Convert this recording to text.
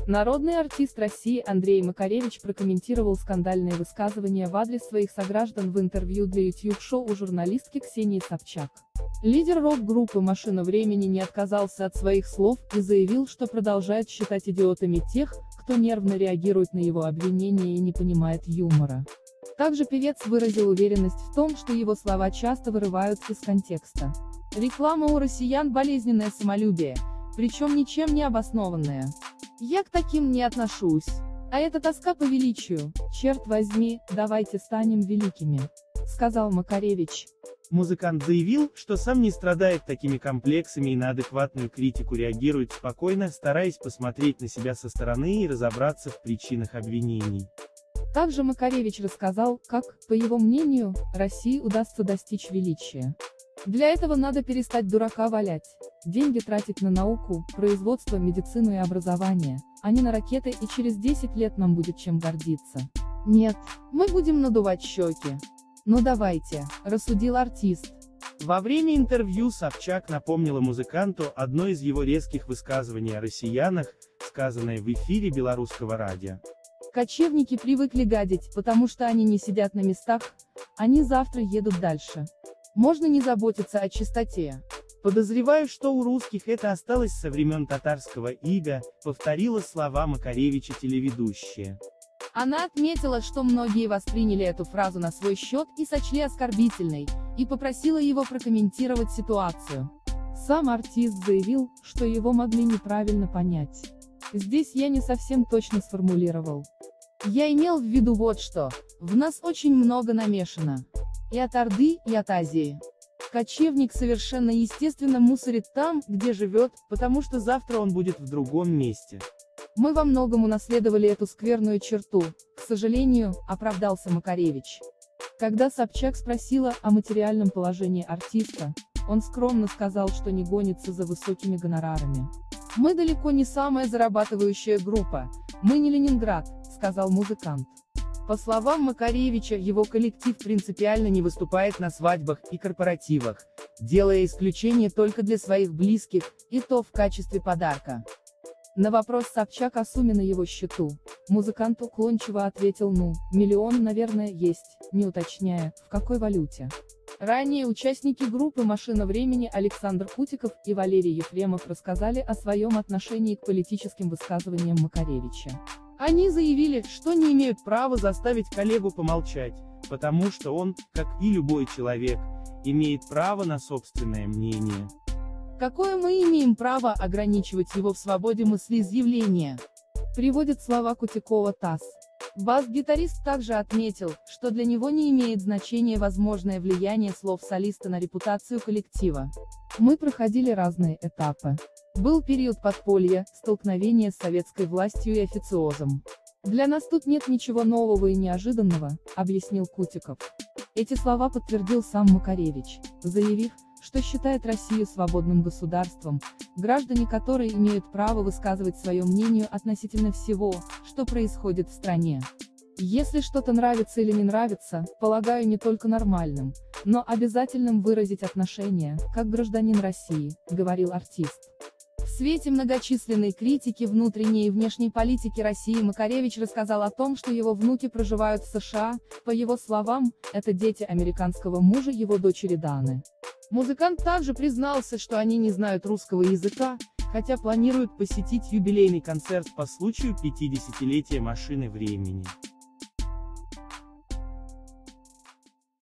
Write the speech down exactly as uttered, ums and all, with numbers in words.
Народный артист России Андрей Макаревич прокомментировал скандальные высказывания в адрес своих сограждан в интервью для YouTube-шоу у журналистки Ксении Собчак. Лидер рок-группы «Машина времени» не отказался от своих слов и заявил, что продолжает считать идиотами тех, кто нервно реагирует на его обвинения и не понимает юмора. Также певец выразил уверенность в том, что его слова часто вырывают из контекста. Реклама у россиян – болезненное самолюбие, причем ничем не обоснованное. Я к таким не отношусь. А это тоска по величию, черт возьми, давайте станем великими, сказал Макаревич. Музыкант заявил, что сам не страдает такими комплексами и на адекватную критику реагирует спокойно, стараясь посмотреть на себя со стороны и разобраться в причинах обвинений. Также Макаревич рассказал, как, по его мнению, России удастся достичь величия. Для этого надо перестать дурака валять, деньги тратить на науку, производство, медицину и образование, а не на ракеты, и через десять лет нам будет чем гордиться. Нет, мы будем надувать щеки. Ну давайте, рассудил артист. Во время интервью Собчак напомнила музыканту одно из его резких высказываний о россиянах, сказанное в эфире белорусского радио. Кочевники привыкли гадить, потому что они не сидят на местах, они завтра едут дальше. Можно не заботиться о чистоте. Подозреваю, что у русских это осталось со времен татарского ига, повторила слова Макаревича телеведущая. Она отметила, что многие восприняли эту фразу на свой счет и сочли оскорбительной, и попросила его прокомментировать ситуацию. Сам артист заявил, что его могли неправильно понять. Здесь я не совсем точно сформулировал. Я имел в виду вот что, в нас очень много намешано. И от Орды, и от Азии. Кочевник совершенно естественно мусорит там, где живет, потому что завтра он будет в другом месте. Мы во многом унаследовали эту скверную черту, к сожалению, оправдался Макаревич. Когда Собчак спросила о материальном положении артиста, он скромно сказал, что не гонится за высокими гонорарами. «Мы далеко не самая зарабатывающая группа, мы не Ленинград», — сказал музыкант. По словам Макаревича, его коллектив принципиально не выступает на свадьбах и корпоративах, делая исключение только для своих близких, и то в качестве подарка. На вопрос Собчак о сумме на его счету, музыкант уклончиво ответил: ну, миллион, наверное, есть, не уточняя, в какой валюте. Ранее участники группы «Машина времени» Александр Кутиков и Валерий Ефремов рассказали о своем отношении к политическим высказываниям Макаревича. Они заявили, что не имеют права заставить коллегу помолчать, потому что он, как и любой человек, имеет право на собственное мнение. Какое мы имеем право ограничивать его в свободе мыслеизъявления? Приводит слова Кутикова ТАСС. Бас-гитарист также отметил, что для него не имеет значения возможное влияние слов солиста на репутацию коллектива. Мы проходили разные этапы. Был период подполья, столкновения с советской властью и официозом. Для нас тут нет ничего нового и неожиданного, объяснил Кутиков. Эти слова подтвердил сам Макаревич, заявив, что считает Россию свободным государством, граждане которой имеют право высказывать свое мнение относительно всего, что происходит в стране. Если что-то нравится или не нравится, полагаю не только нормальным, но обязательным выразить отношение, как гражданин России, говорил артист. В свете многочисленной критики внутренней и внешней политики России Макаревич рассказал о том, что его внуки проживают в США, по его словам, это дети американского мужа его дочери Даны. Музыкант также признался, что они не знают русского языка, хотя планируют посетить юбилейный концерт по случаю пятидесятилетия «Машины времени».